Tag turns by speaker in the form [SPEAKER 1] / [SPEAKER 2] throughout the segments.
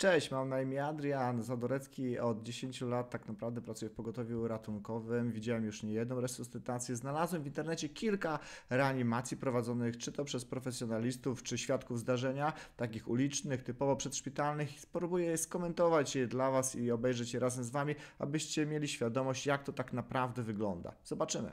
[SPEAKER 1] Cześć, mam na imię Adrian Zadorecki. Od 10 lat tak naprawdę pracuję w pogotowiu ratunkowym. Widziałem już niejedną resuscytację. Znalazłem w internecie kilka reanimacji prowadzonych czy to przez profesjonalistów, czy świadków zdarzenia, takich ulicznych, typowo przedszpitalnych. Spróbuję je skomentować je dla Was i obejrzeć je razem z Wami, abyście mieli świadomość, jak to tak naprawdę wygląda. Zobaczymy.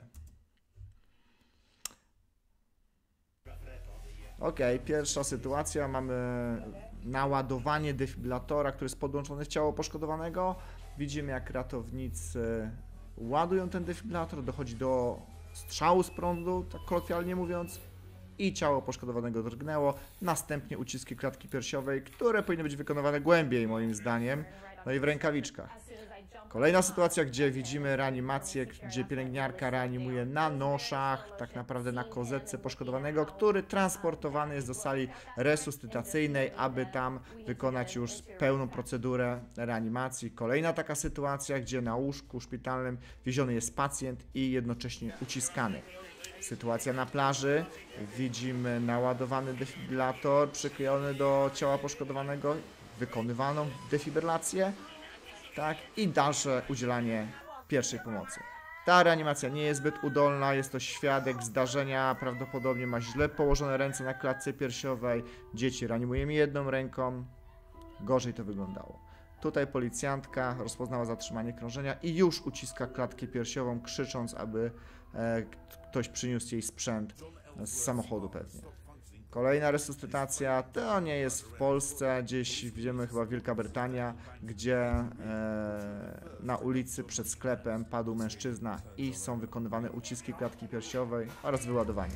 [SPEAKER 1] Ok, pierwsza sytuacja, mamy naładowanie defibrylatora, który jest podłączony w ciało poszkodowanego. Widzimy, jak ratownicy ładują ten defibrylator, dochodzi do strzału z prądu, tak kolokwialnie mówiąc, i ciało poszkodowanego drgnęło. Następnie uciski klatki piersiowej, które powinny być wykonywane głębiej moim zdaniem, no i w rękawiczkach. Kolejna sytuacja, gdzie widzimy reanimację, gdzie pielęgniarka reanimuje na noszach, tak naprawdę na kozetce poszkodowanego, który transportowany jest do sali resuscytacyjnej, aby tam wykonać już pełną procedurę reanimacji. Kolejna taka sytuacja, gdzie na łóżku szpitalnym wieziony jest pacjent i jednocześnie uciskany. Sytuacja na plaży, widzimy naładowany defibrylator przyklejony do ciała poszkodowanego, wykonywaną defibrylację. Tak, i dalsze udzielanie pierwszej pomocy. Ta reanimacja nie jest zbyt udolna, jest to świadek zdarzenia, prawdopodobnie ma źle położone ręce na klatce piersiowej, dzieci reanimujemy jedną ręką, gorzej to wyglądało. Tutaj policjantka rozpoznała zatrzymanie krążenia i już uciska klatkę piersiową, krzycząc, aby ktoś przyniósł jej sprzęt z samochodu pewnie. Kolejna resuscytacja, to nie jest w Polsce, gdzieś widzimy chyba Wielka Brytania, gdzie na ulicy przed sklepem padł mężczyzna i są wykonywane uciski klatki piersiowej oraz wyładowanie.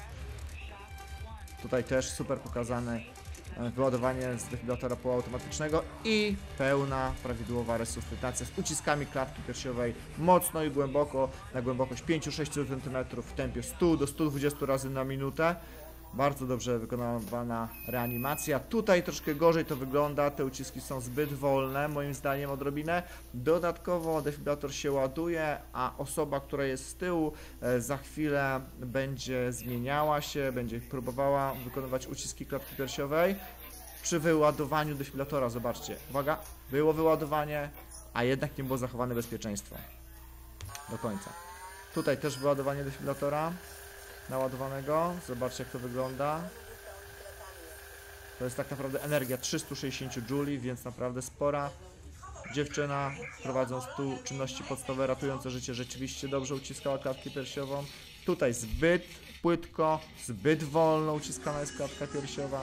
[SPEAKER 1] Tutaj też super pokazane wyładowanie z defibrylatora półautomatycznego i pełna, prawidłowa resuscytacja z uciskami klatki piersiowej mocno i głęboko, na głębokość 5-6 cm w tempie 100 do 120 razy na minutę. Bardzo dobrze wykonywana reanimacja. Tutaj troszkę gorzej to wygląda, te uciski są zbyt wolne, moim zdaniem odrobinę. Dodatkowo defibrylator się ładuje, a osoba, która jest z tyłu, za chwilę będzie zmieniała się, będzie próbowała wykonywać uciski klatki piersiowej. Przy wyładowaniu defibrylatora, zobaczcie, uwaga, było wyładowanie, a jednak nie było zachowane bezpieczeństwo do końca. Tutaj też wyładowanie defibrylatora naładowanego. Zobaczcie, jak to wygląda. To jest tak naprawdę energia 360 Joule, więc naprawdę spora. Dziewczyna, prowadząc tu czynności podstawowe ratujące życie, rzeczywiście dobrze uciskała klatkę piersiową. Tutaj zbyt płytko, zbyt wolno uciskana jest klatka piersiowa.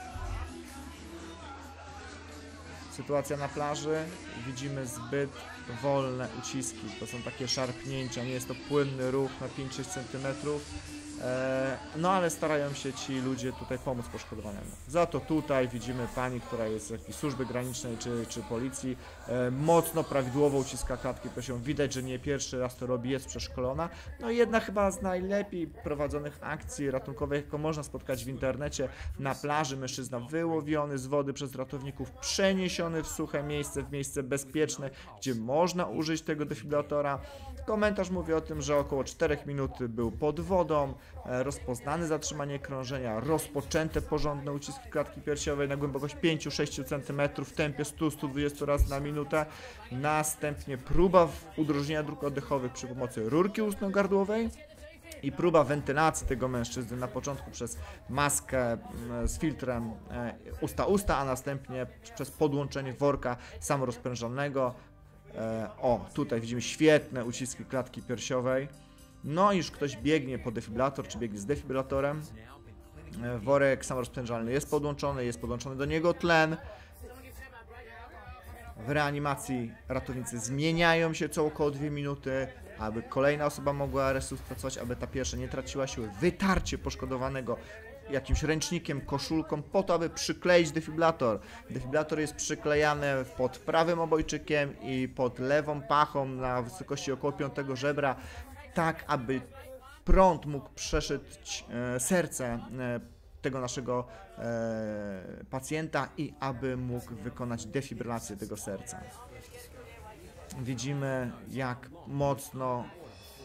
[SPEAKER 1] Sytuacja na plaży, widzimy zbyt wolne uciski, to są takie szarpnięcia, nie jest to płynny ruch na 5-6 cm. No ale starają się ci ludzie tutaj pomóc poszkodowanemu. Za to tutaj widzimy pani, która jest z jakiejś służby granicznej czy policji, mocno prawidłowo uciska klatkę piersiową. Widać, że nie pierwszy raz to robi, jest przeszkolona. No i jedna chyba z najlepiej prowadzonych akcji ratunkowych, jaką można spotkać w internecie. Na plaży mężczyzna wyłowiony z wody przez ratowników, przeniesiony w suche miejsce, w miejsce bezpieczne, gdzie można użyć tego defibrylatora. Komentarz mówi o tym, że około 4 minut był pod wodą, rozpoznane zatrzymanie krążenia, rozpoczęte porządne uciski klatki piersiowej na głębokość 5-6 cm w tempie 100-120 razy na minutę. Następnie próba udrożnienia dróg oddechowych przy pomocy rurki ustno-gardłowej i próba wentylacji tego mężczyzny na początku przez maskę z filtrem usta-usta, a następnie przez podłączenie worka samorozprężalnego. O, tutaj widzimy świetne uciski klatki piersiowej. No i już ktoś biegnie po defibrylator, czy biegnie z defibrylatorem. Worek samorozpędzalny jest podłączony do niego tlen. W reanimacji ratownicy zmieniają się co około 2 minuty, aby kolejna osoba mogła resuscytować, aby ta pierwsza nie traciła siły. Wytarcie poszkodowanego jakimś ręcznikiem, koszulką, po to, aby przykleić defibrylator. Defibrylator jest przyklejany pod prawym obojczykiem i pod lewą pachą na wysokości około 5 żebra, tak aby prąd mógł przeszyć serce tego naszego pacjenta i aby mógł wykonać defibrylację tego serca. Widzimy, jak mocno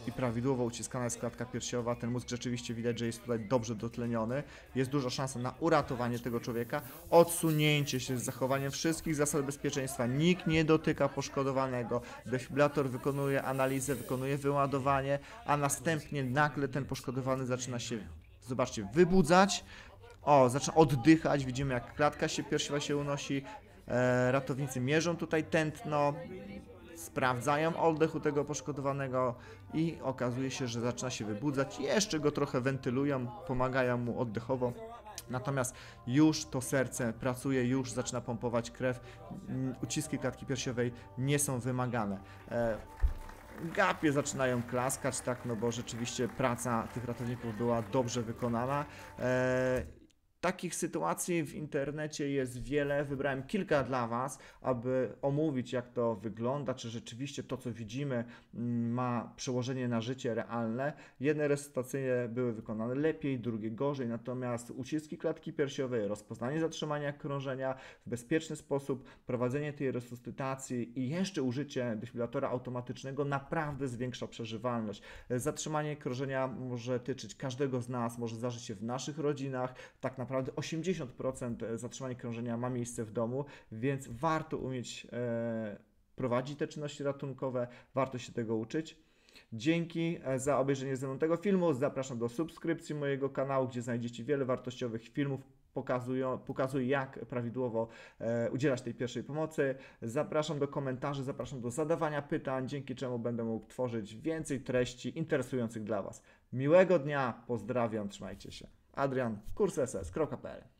[SPEAKER 1] i prawidłowo uciskana jest klatka piersiowa, ten mózg rzeczywiście widać, że jest tutaj dobrze dotleniony, jest duża szansa na uratowanie tego człowieka, odsunięcie się z zachowaniem wszystkich zasad bezpieczeństwa, nikt nie dotyka poszkodowanego, defibrylator wykonuje analizę, wykonuje wyładowanie, a następnie nagle ten poszkodowany zaczyna się, zobaczcie, wybudzać, zaczyna oddychać, widzimy jak klatka piersiowa się unosi, ratownicy mierzą tutaj tętno, sprawdzają oddech u tego poszkodowanego i okazuje się, że zaczyna się wybudzać, jeszcze go trochę wentylują, pomagają mu oddechowo, natomiast już to serce pracuje, już zaczyna pompować krew, uciski klatki piersiowej nie są wymagane. Gapie zaczynają klaskać, tak, no bo rzeczywiście praca tych ratowników była dobrze wykonana. Takich sytuacji w internecie jest wiele, wybrałem kilka dla Was, aby omówić jak to wygląda, czy rzeczywiście to co widzimy ma przełożenie na życie realne. Jedne resuscytacje były wykonane lepiej, drugie gorzej, natomiast uciski klatki piersiowej, rozpoznanie zatrzymania krążenia w bezpieczny sposób, prowadzenie tej resuscytacji i jeszcze użycie defibrylatora automatycznego naprawdę zwiększa przeżywalność. Zatrzymanie krążenia może tyczyć każdego z nas, może zdarzyć się w naszych rodzinach, tak naprawdę 80% zatrzymania krążenia ma miejsce w domu, więc warto umieć prowadzić te czynności ratunkowe, warto się tego uczyć. Dzięki za obejrzenie ze mną tego filmu, zapraszam do subskrypcji mojego kanału, gdzie znajdziecie wiele wartościowych filmów, pokazuję jak prawidłowo udzielać tej pierwszej pomocy. Zapraszam do komentarzy, zapraszam do zadawania pytań, dzięki czemu będę mógł tworzyć więcej treści interesujących dla Was. Miłego dnia, pozdrawiam, trzymajcie się. Adrian, kursss.pl